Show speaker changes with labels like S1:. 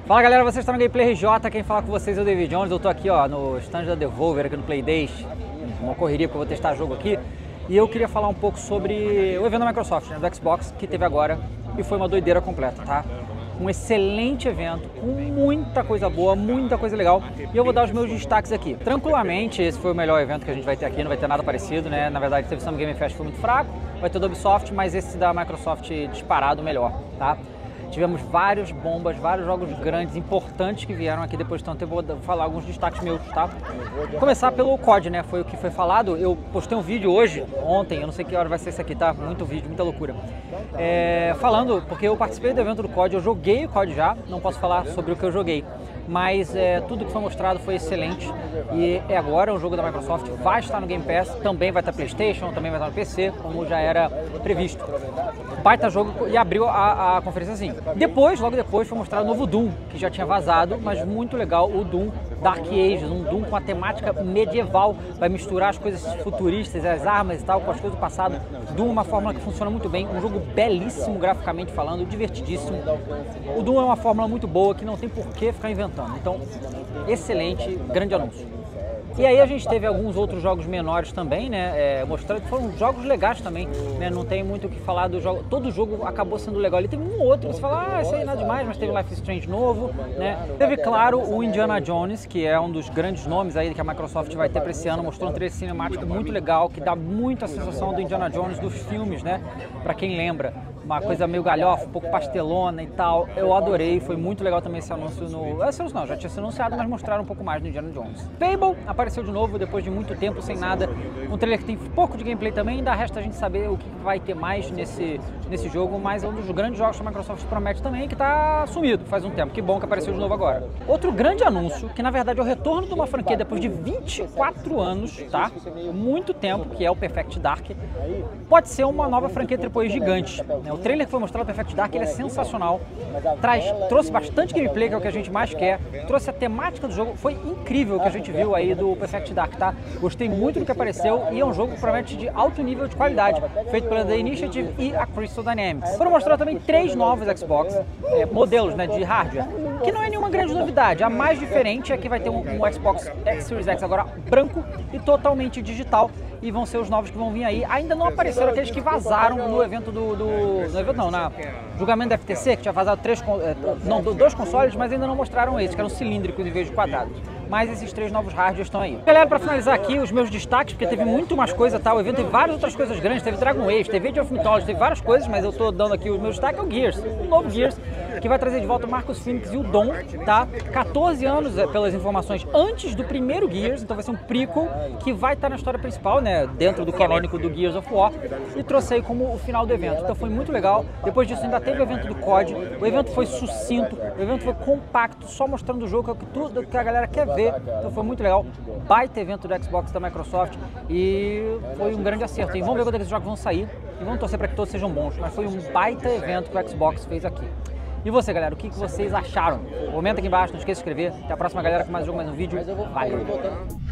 S1: Fala galera, vocês estão no Gameplay RJ, quem fala com vocês é o David Jones. Eu tô aqui ó, no stand da Devolver, aqui no Playdays, uma correria porque eu vou testar jogo aqui. E eu queria falar um pouco sobre o evento da Microsoft, né, do Xbox, que teve agora, e foi uma doideira completa, tá? Um excelente evento, com muita coisa boa, muita coisa legal, e eu vou dar os meus destaques aqui. Tranquilamente, esse foi o melhor evento que a gente vai ter aqui, não vai ter nada parecido, né? Na verdade, teve Summer Game Fest, foi muito fraco, vai ter do Ubisoft, mas esse da Microsoft disparado melhor, tá? Tivemos várias bombas, vários jogos grandes, importantes que vieram aqui depois de tanto tempo. Eu vou falar alguns destaques meus, tá? Vou começar pelo COD, né? Foi o que foi falado. Eu postei um vídeo hoje, ontem, eu não sei que hora vai ser esse aqui, tá? Muito vídeo, muita loucura. Falando, porque eu participei do evento do COD, eu joguei o COD já, não posso falar sobre o que eu joguei. Mas tudo que foi mostrado foi excelente e agora um jogo da Microsoft, vai estar no Game Pass, também vai estar PlayStation, também vai estar no PC, como já era previsto. Baita jogo e abriu a conferência assim. Depois, logo depois, foi mostrado o novo Doom, que já tinha vazado, mas muito legal, o Doom Dark Ages, um Doom com a temática medieval, vai misturar as coisas futuristas, as armas e tal, com as coisas do passado. Doom é uma fórmula que funciona muito bem, um jogo belíssimo graficamente falando, divertidíssimo. O Doom é uma fórmula muito boa que não tem por que ficar inventando. Então, excelente, grande anúncio. E aí a gente teve alguns outros jogos menores também, né, mostrando que foram jogos legais também, né, não tem muito o que falar do jogo, todo jogo acabou sendo legal, ali teve um ou outro, você fala, isso aí nada demais, mas teve Life is Strange novo, né, teve claro o Indiana Jones, que é um dos grandes nomes aí que a Microsoft vai ter para esse ano, mostrou um trailer cinemático muito legal, que dá muito a sensação do Indiana Jones dos filmes, né, para quem lembra. Uma coisa meio galhofa, um pouco pastelona e tal. Eu adorei, foi muito legal também esse anúncio no... Esse anúncio não, já tinha sido anunciado, mas mostraram um pouco mais do Indiana Jones. Fable apareceu de novo depois de muito tempo, sem nada. Um trailer que tem pouco de gameplay também, ainda resta a gente saber o que vai ter mais nesse jogo, mas é um dos grandes jogos que a Microsoft promete também, que tá sumido faz um tempo. Que bom que apareceu de novo agora. Outro grande anúncio, que na verdade é o retorno de uma franquia depois de 24 anos, tá? Muito tempo, que é o Perfect Dark. Pode ser uma nova franquia AAA gigante, né? O trailer que foi mostrado do Perfect Dark, ele é sensacional, trouxe bastante gameplay, que é o que a gente mais quer, trouxe a temática do jogo, foi incrível o que a gente viu aí do Perfect Dark, tá? Gostei muito do que apareceu e é um jogo que promete de alto nível de qualidade, feito pela The Initiative e a Crystal Dynamics. Foram mostrar também 3 novos Xbox, modelos, né, de hardware, que não é nenhuma grande novidade, a mais diferente é que vai ter um Xbox Series X agora branco e totalmente digital, e vão ser os novos que vão vir aí. Ainda não apareceram aqueles que vazaram no evento na julgamento da FTC, que tinha vazado 2 consoles, mas ainda não mostraram esses, que eram cilíndricos em vez de quadrados. Mas esses 3 novos hardwares estão aí. Galera, para finalizar aqui, os meus destaques, porque teve muito mais coisa, tá? O evento teve várias outras coisas grandes, teve Dragon Age, teve Age of Mythology, teve várias coisas, mas eu tô dando aqui os meus destaques, é o Gears, o novo Gears, que vai trazer de volta o Marcus Phoenix e o Dom, tá? 14 anos, pelas informações, antes do primeiro Gears, então vai ser um prequel que vai estar na história principal, né? Dentro do canônico do Gears of War, e trouxe aí como o final do evento. Então foi muito legal. Depois disso ainda teve o evento do COD, o evento foi sucinto, o evento foi compacto, só mostrando o jogo, que é tudo que a galera quer ver. Então foi muito legal, baita evento do Xbox da Microsoft e foi um grande acerto. E vamos ver quando esses jogos vão sair e vamos torcer para que todos sejam bons, mas foi um baita evento que o Xbox fez aqui. E você, galera, o que vocês acharam? Comenta aqui embaixo, não esqueça de se inscrever. Até a próxima, galera, com mais um jogo, mais um vídeo. Valeu!